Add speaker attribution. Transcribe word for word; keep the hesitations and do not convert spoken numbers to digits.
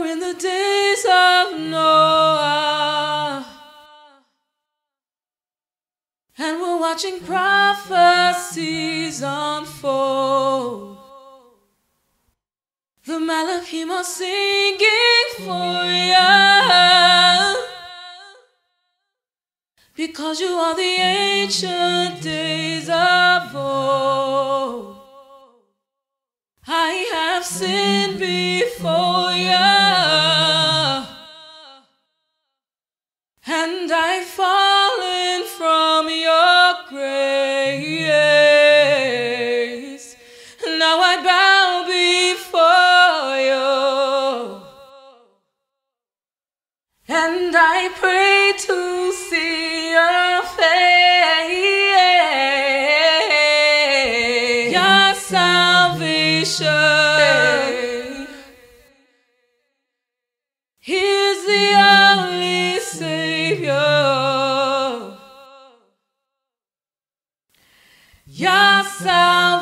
Speaker 1: were in the days of Noah, and we're watching prophecies unfold. The Malachim are singing for you, because you are the ancient days of old. I have sinned before you, and I've fallen from your grace. Now I bow before you, and I pray to see your face, your salvation. He's the only Savior. Your salvation.